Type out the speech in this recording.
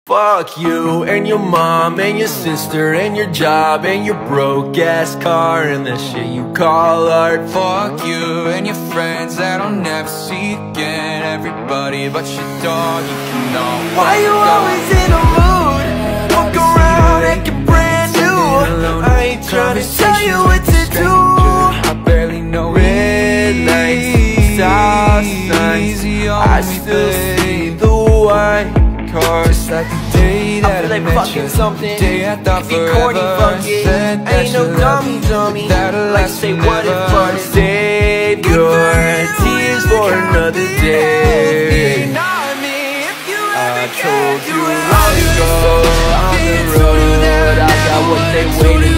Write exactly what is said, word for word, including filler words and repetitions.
Fuck you and your mom and your sister and your job and your broke ass car and the shit you call art. Fuck you and your friends that I'll never see again. Everybody but your dog, you can know. Why you always in a mood? Walk around acting brand new. I ain't trying to tell you what to do. I barely know red lights, stop signs, I still see the white cars. Just like the day that I, I feel like met fucking you, something. the day I thought If you corny, fuck it. I ain't no dummy, dummy. Like say what if I save your tears for another day. I told you long ago on the road I got what they waited